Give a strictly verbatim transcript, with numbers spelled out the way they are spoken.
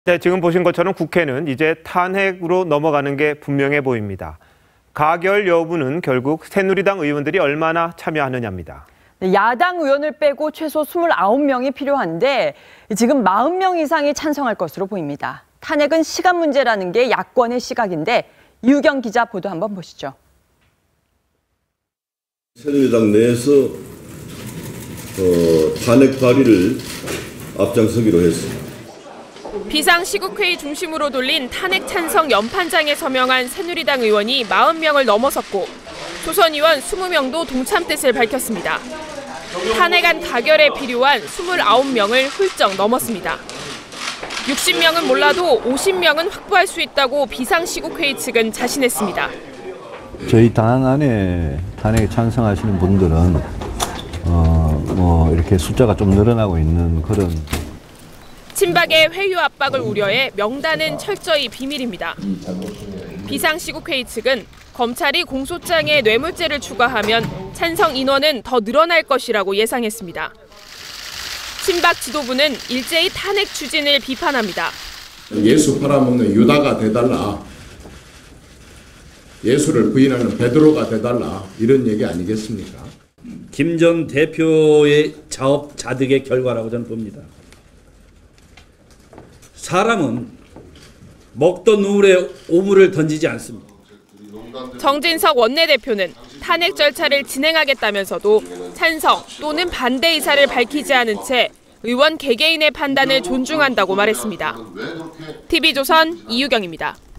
네, 지금 보신 것처럼 국회는 이제 탄핵으로 넘어가는 게 분명해 보입니다. 가결 여부는 결국 새누리당 의원들이 얼마나 참여하느냐입니다. 야당 의원을 빼고 최소 이십구 명이 필요한데 지금 사십 명 이상이 찬성할 것으로 보입니다. 탄핵은 시간 문제라는 게 야권의 시각인데 이유경 기자 보도 한번 보시죠. 새누리당 내에서 어, 탄핵 발의를 앞장서기로 했습니다. 비상시국회의 중심으로 돌린 탄핵 찬성 연판장에 서명한 새누리당 의원이 사십 명을 넘어섰고 조선 의원 이십 명도 동참 뜻을 밝혔습니다. 탄핵안 가결에 필요한 이십구 명을 훌쩍 넘었습니다. 육십 명은 몰라도 오십 명은 확보할 수 있다고 비상시국회의 측은 자신했습니다. 저희 당 안에 탄핵에 찬성하시는 분들은 어, 뭐 이렇게 숫자가 좀 늘어나고 있는 그런. 친박의 회유 압박을 우려해 명단은 철저히 비밀입니다. 비상시국회의 측은 검찰이 공소장에 뇌물죄를 추가하면 찬성 인원은 더 늘어날 것이라고 예상했습니다. 친박 지도부는 일제히 탄핵 추진을 비판합니다. 예수 팔아먹는 유다가 돼달라, 예수를 부인하는 베드로가 돼달라, 이런 얘기 아니겠습니까? 김 전 대표의 자업 자득의 결과라고 저는 봅니다. 사람은 먹던 우물에 오물을 던지지 않습니다. 정진석 원내대표는 탄핵 절차를 진행하겠다면서도 찬성 또는 반대 의사를 밝히지 않은 채 의원 개개인의 판단을 존중한다고 말했습니다. 티비조선 이유경입니다.